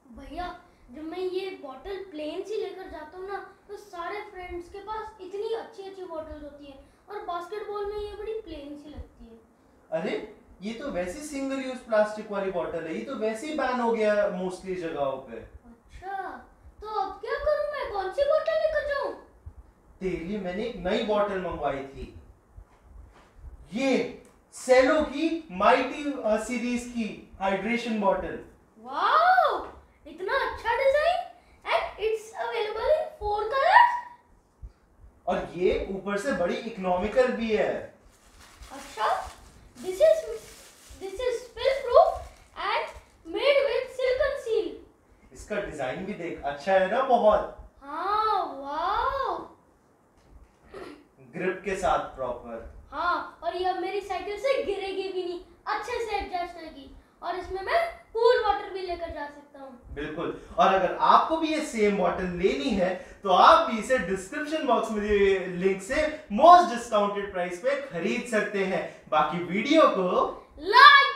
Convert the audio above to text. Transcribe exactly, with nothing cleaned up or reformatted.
भैया जब मैं ये बॉटल प्लेन सी लेकर जाता हूँ ना तो सारे फ्रेंड्स के पास इतनी अच्छी अच्छी बॉटल्स होती हैं और बास्केटबॉल में ये बड़ी प्लेन सी लगती है। अरे ये तो वैसी सिंगल यूज प्लास्टिक वाली बॉटल है, ये तो वैसे ही बैन हो गया मोस्टली जगहों पे। अच्छा तो अब क्या करूँ, मैं कौन सी बॉटल लेकर जाऊँ? तेरे लिए मैंने एक नई बॉटल मंगवाई थी, ये सेलो की माइटी सीरीज की हाइड्रेशन बॉटल। वाओ, इतना अच्छा design and it's available in four colours. और ये ऊपर से बड़ी इकोनॉमिकल भी है। अच्छा, this is this is spill proof and made with silicone seal. इसका डिजाइन भी देख, अच्छा है ना बहुत। हाँ वाओ, ग्रिप के साथ प्रॉपर। हाँ, और ये अब मेरी साइकिल से गिरेगी भी नहीं, अच्छे से एडजस्ट होगी और इसमें मैं कूल वाटर भी लेकर जा सकता हूँ। बिल्कुल, और अगर आपको भी ये सेम बॉटल लेनी है तो आप भी इसे डिस्क्रिप्शन बॉक्स में दिए लिंक से मोस्ट डिस्काउंटेड प्राइस पे खरीद सकते हैं। बाकी वीडियो को लाइक